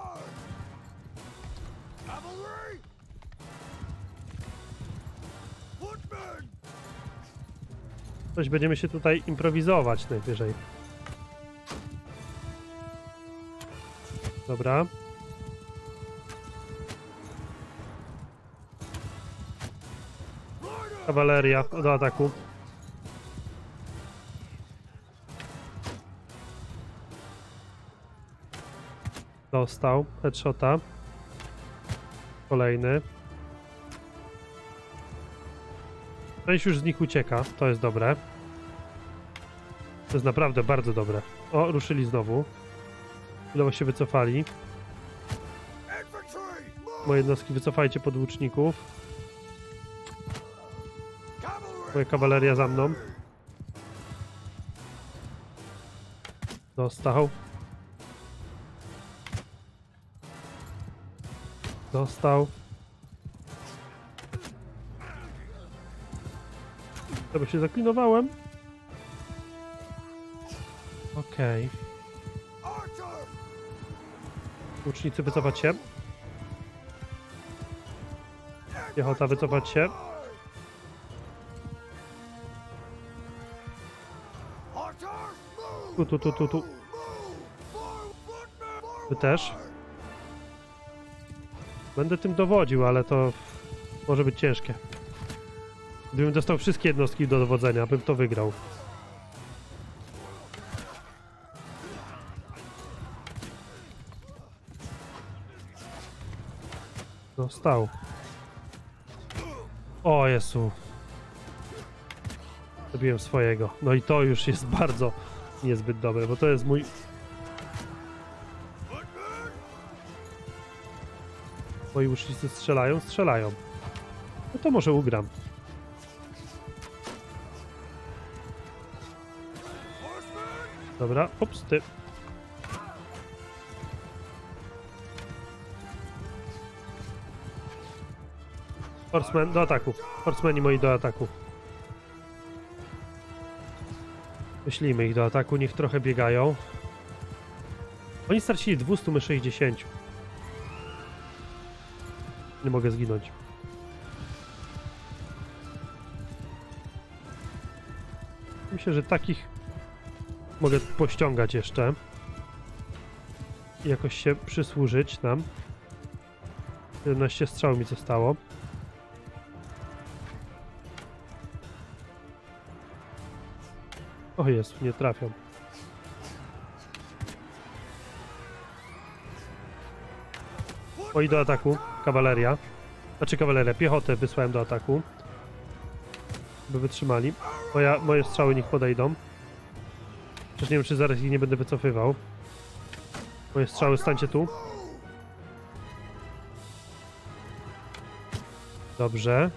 Coś będziemy się tutaj improwizować najwyżej. Dobra. Kawaleria do ataku. Dostał headshota. Kolejny. Część już z nich ucieka. To jest dobre. To jest naprawdę bardzo dobre. O, ruszyli znowu. Chwilowo się wycofali. Moje jednostki, wycofajcie pod łuczników. Moja kawaleria za mną. Dostał. Dostał. Chyba się zaklinowałem. Okej. Łucznicy wycofać się. Piechota wycofać się. Tu. Wy też. Będę tym dowodził, ale to może być ciężkie. Gdybym dostał wszystkie jednostki do dowodzenia, bym to wygrał. Dostał. O Jezu. Zrobiłem swojego. No i to już jest bardzo niezbyt dobre, bo to jest mój... Moi łucznicy strzelają? Strzelają. No to może ugram. Dobra, ups, ty. Horseman do ataku. Horsemani moi do ataku. Wyślijmy ich do ataku, niech trochę biegają. Oni stracili 200, my 60. Nie mogę zginąć. Myślę, że takich mogę pościągać jeszcze. I jakoś się przysłużyć nam. 17 strzał mi zostało. O Jezu, nie trafią. Oj, do ataku. Kawaleria. Znaczy kawaleria, piechotę wysłałem do ataku. By wytrzymali. Moje strzały niech podejdą. Przecież nie wiem, czy zaraz ich nie będę wycofywał. Moje strzały, stańcie tu. Dobrze.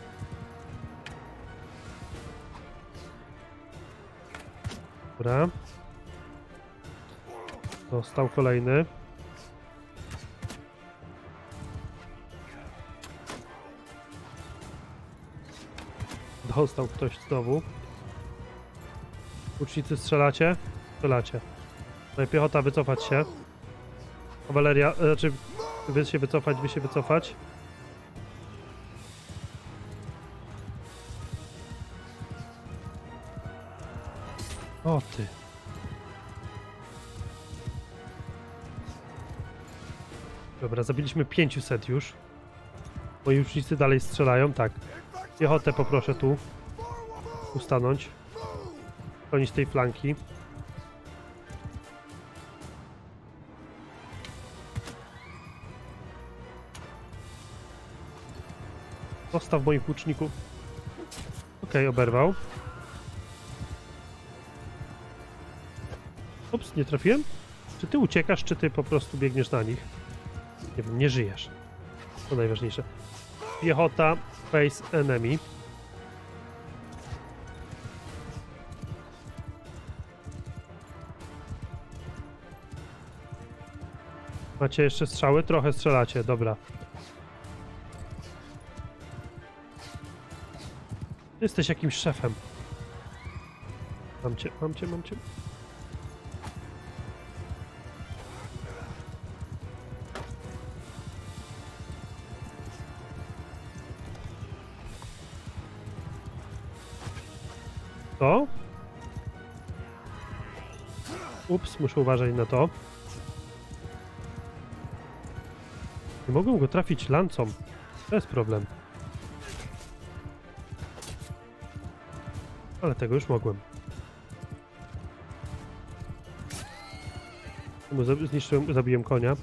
Dobra. Dostał kolejny. Dostał ktoś znowu. Łucznicy strzelacie? Strzelacie. No i piechota wycofać się. Kawaleria, znaczy wy się wycofać. O ty. Dobra, zabiliśmy 500 już. Moi łucznicy dalej strzelają, tak. Piechotę poproszę tu. Ustanąć. Chronić tej flanki. Zostaw moich łuczników. Okej, oberwał. Ups, nie trafiłem? Czy ty uciekasz, czy ty po prostu biegniesz na nich? Nie wiem, nie żyjesz. To najważniejsze. Piechota, face enemy. Macie jeszcze strzały? Trochę strzelacie, dobra. Jesteś jakimś szefem. Mam cię. To? Ups, muszę uważać na to. Nie mogłem go trafić lancą. To jest problem. Ale tego już mogłem. Zabiłem konia.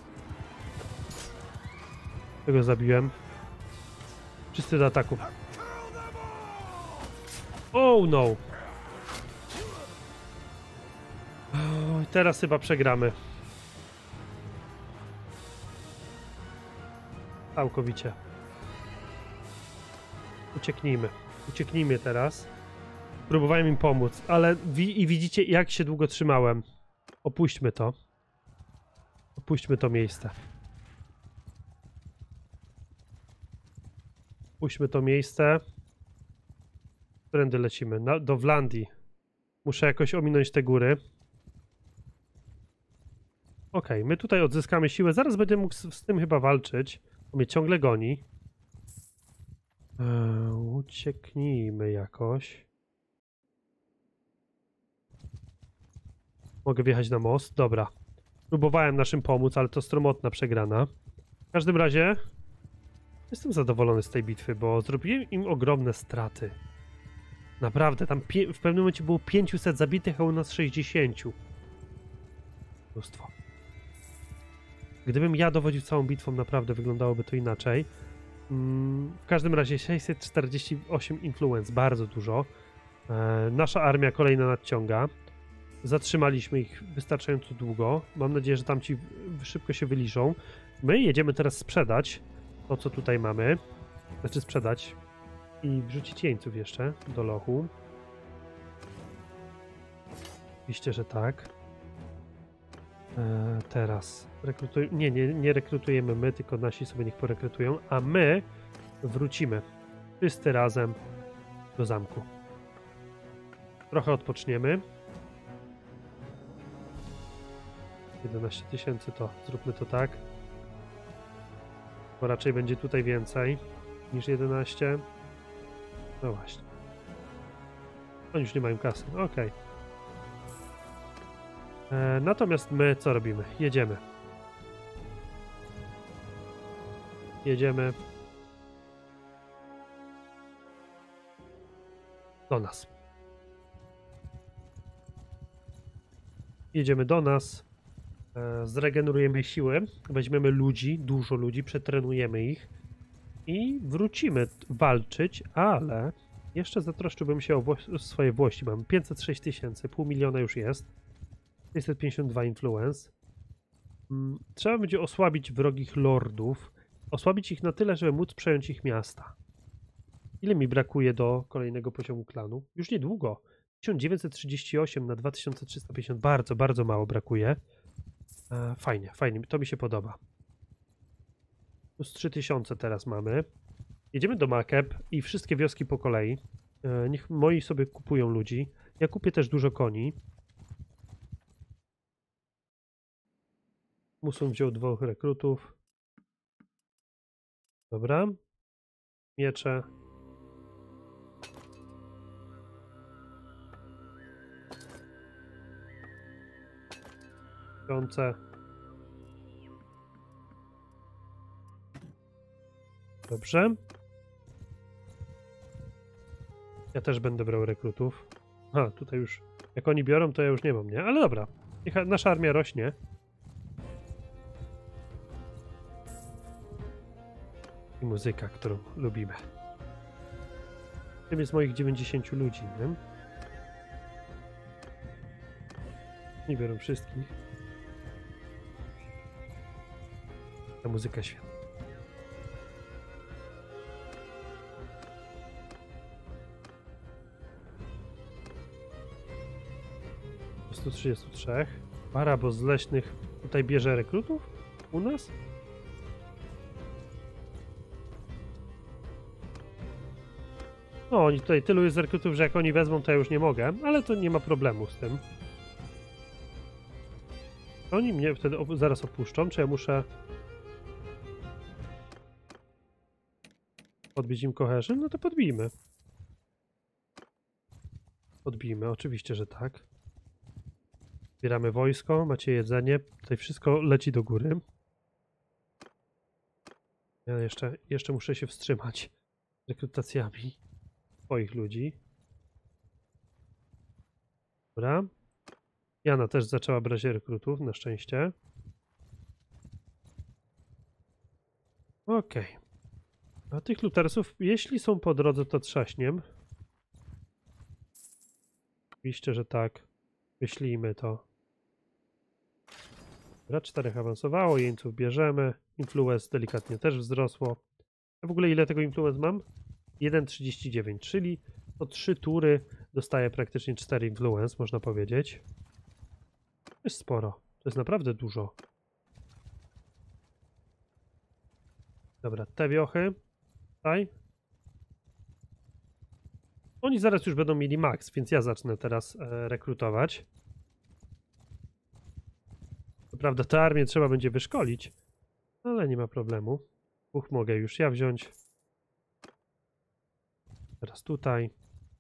Tego zabiłem. Wszyscy do ataku. Oh no! O, teraz chyba przegramy. Całkowicie. Ucieknijmy teraz. Próbowałem im pomóc, ale widzicie, jak się długo trzymałem. Opuśćmy to. Opuśćmy to miejsce. Puśćmy to miejsce. Którędy lecimy? Do Wlandii. Muszę jakoś ominąć te góry. Okej, my tutaj odzyskamy siłę. Zaraz będę mógł z tym chyba walczyć. On mnie ciągle goni. Ucieknijmy jakoś. Mogę wjechać na most? Dobra. Próbowałem naszym pomóc, ale to stromotna przegrana. W każdym razie jestem zadowolony z tej bitwy, bo zrobiłem im ogromne straty. Naprawdę, tam w pewnym momencie było 500 zabitych, a u nas 60. Mnóstwo. Gdybym ja dowodził całą bitwą, naprawdę wyglądałoby to inaczej. W każdym razie 648 influence, bardzo dużo. Nasza armia kolejna nadciąga. Zatrzymaliśmy ich wystarczająco długo. Mam nadzieję, że tamci szybko się wyliżą. My jedziemy teraz sprzedać to, co tutaj mamy. Znaczy sprzedać i wrzucić jeńców jeszcze do lochu. Oczywiście, że tak. Teraz nie rekrutujemy my, tylko nasi sobie niech porekrutują, a my wrócimy wszyscy razem do zamku. Trochę odpoczniemy. 11 000 to zróbmy to tak. Bo raczej będzie tutaj więcej niż 11. No właśnie. Oni już nie mają kasy. Okej. Natomiast my co robimy? Jedziemy. Jedziemy do nas. Jedziemy do nas. Zregenerujemy siły. Weźmiemy ludzi, dużo ludzi, przetrenujemy ich i wrócimy walczyć, ale jeszcze zatroszczyłbym się o swoje włości. Mam 506 000, pół miliona już jest. 652 influence. Trzeba będzie osłabić wrogich lordów. Osłabić ich na tyle, żeby móc przejąć ich miasta. Ile mi brakuje do kolejnego poziomu klanu? Już niedługo. 1938 na 2350. Bardzo, bardzo mało brakuje. Fajnie, fajnie. To mi się podoba. Plus 3000 teraz mamy. Jedziemy do Makeb i wszystkie wioski po kolei. Niech moi sobie kupują ludzi. Ja kupię też dużo koni. Musun wziął 2 rekrutów. Dobra. Miecze. Książę. Dobrze. Ja też będę brał rekrutów. Tutaj już. Jak oni biorą, to ja już nie mam, nie? Ale dobra. Niech nasza armia rośnie. I muzyka, którą lubimy. Tym jest moich 90 ludzi, nie? Nie biorą wszystkich. Ta muzyka świetna. Po 133. Para, bo z leśnych tutaj bierze rekrutów? U nas? No, oni tutaj tylu jest rekrutów, że jak oni wezmą, to ja już nie mogę, ale to nie ma problemu z tym. Oni mnie wtedy zaraz opuszczą, czy ja muszę podbić im cohesion? No to podbijmy. Podbijmy, oczywiście, że tak. Zbieramy wojsko, macie jedzenie, tutaj wszystko leci do góry. Ja jeszcze muszę się wstrzymać z rekrutacjami swoich ludzi. Dobra. Jana też zaczęła brać rekrutów, na szczęście. Okej. A tych lutarsów, jeśli są po drodze, to trzaśniem. Oczywiście, że tak. Wyślijmy to. Dobra, 4 awansowało, jeńców bierzemy. Influence delikatnie też wzrosło. A w ogóle ile tego influence mam? 1,39, czyli po 3 tury dostaję praktycznie 4 influence, można powiedzieć. To jest sporo. To jest naprawdę dużo. Dobra, te wiochy. Tutaj. Oni zaraz już będą mieli max, więc ja zacznę teraz rekrutować. Co prawda tę armię trzeba będzie wyszkolić, ale nie ma problemu. Mogę już ja wziąć. Teraz tutaj.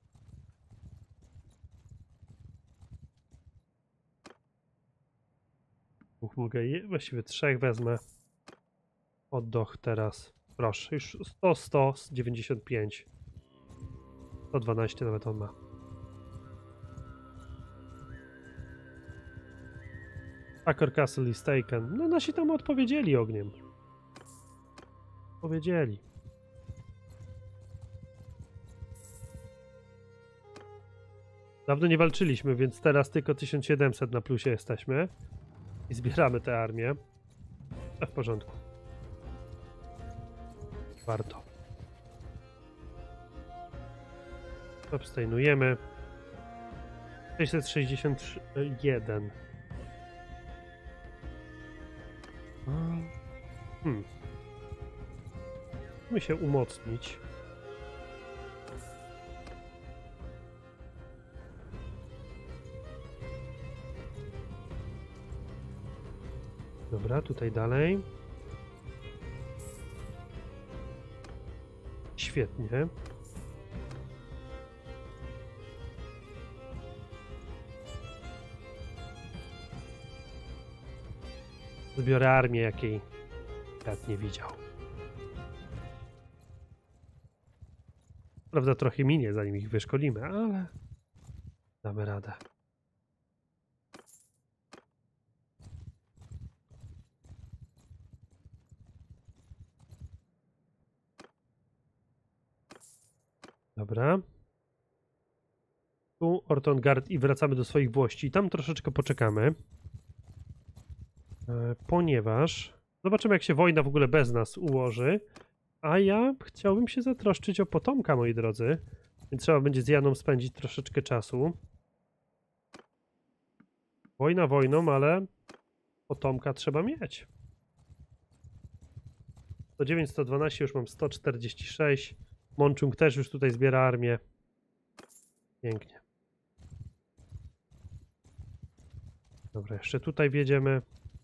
Mogę właściwie 3 wezmę. Oddech teraz. Proszę, już 100, 95. 112 nawet on ma. Acker Castle is taken. No nasi tam odpowiedzieli ogniem. Powiedzieli. Dawno nie walczyliśmy, więc teraz tylko 1700 na plusie jesteśmy. I zbieramy tę armię. A w porządku. Warto. Abstainujemy. 661. Musimy się umocnić. Dobra, tutaj dalej. Świetnie. Zbiorę armię, jakiej świat nie widział. Prawda, trochę minie, zanim ich wyszkolimy, ale damy radę. Dobra. Tu Ortongard i wracamy do swoich włości. Tam troszeczkę poczekamy. Ponieważ zobaczymy, jak się wojna w ogóle bez nas ułoży. A ja chciałbym się zatroszczyć o potomka, moi drodzy. Więc trzeba będzie z Janą spędzić troszeczkę czasu. Wojna wojną, ale potomka trzeba mieć. 109, 112, już mam 146. Monczung też już tutaj zbiera armię. Pięknie. Dobra, jeszcze tutaj wjedziemy.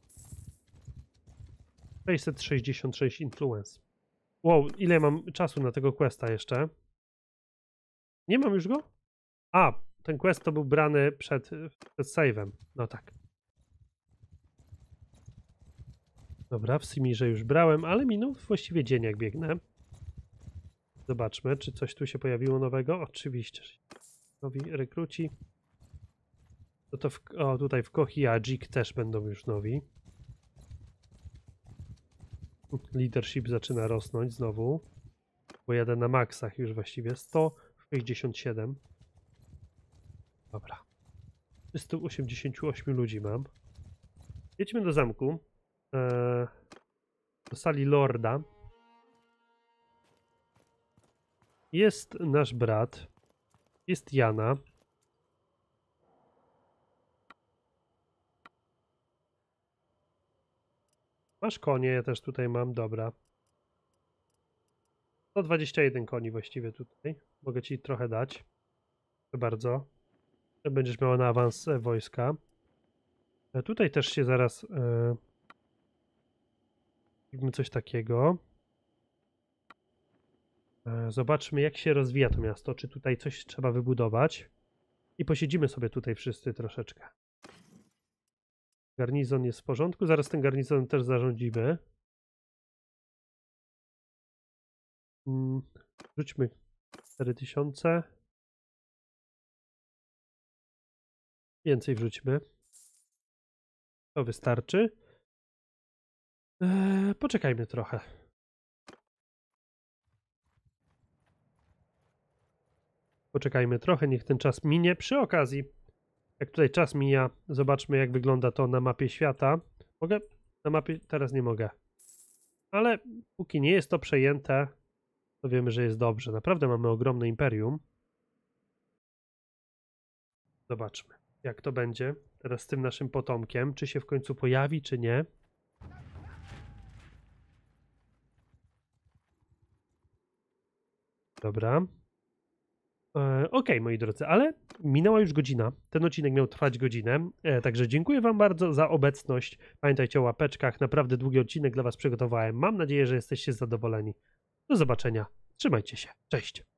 666 influence. Wow, ile mam czasu na tego questa jeszcze? Nie mam już go? A, ten quest to był brany przed save'em. No tak. Dobra, w Simirze już brałem, ale minął właściwie dzień, jak biegnę. Zobaczmy, czy coś tu się pojawiło nowego. Oczywiście. Nowi rekruci. O, tutaj w Kohi Ajik też będą już nowi. Leadership zaczyna rosnąć znowu. Bo jadę na maksach już właściwie. 167. Dobra. 388 ludzi mam. Jedźmy do zamku. Do sali Lorda. Jest nasz brat. Jest Jana. Masz konie, ja też tutaj mam, dobra. 121 koni właściwie tutaj. Mogę ci trochę dać. Proszę bardzo. Będziesz miała na awans wojska. Tutaj też się zaraz... Robimy coś takiego. Zobaczmy, jak się rozwija to miasto. Czy tutaj coś trzeba wybudować. I posiedzimy sobie tutaj wszyscy troszeczkę. Garnizon jest w porządku. Zaraz ten garnizon też zarządzimy. Rzućmy 4000. Więcej wrzućmy. To wystarczy. Poczekajmy trochę. Poczekajmy trochę, niech ten czas minie. Przy okazji, jak tutaj czas mija, zobaczmy, jak wygląda to na mapie świata. Mogę? Na mapie teraz nie mogę. Ale póki nie jest to przejęte, to wiemy, że jest dobrze. Naprawdę mamy ogromne imperium. Zobaczmy, jak to będzie teraz z tym naszym potomkiem. Czy się w końcu pojawi, czy nie. Dobra. Okej, moi drodzy, ale minęła już godzina. Ten odcinek miał trwać godzinę, także dziękuję wam bardzo za obecność. Pamiętajcie o łapeczkach, naprawdę długi odcinek dla was przygotowałem. Mam nadzieję, że jesteście zadowoleni. Do zobaczenia. Trzymajcie się. Cześć.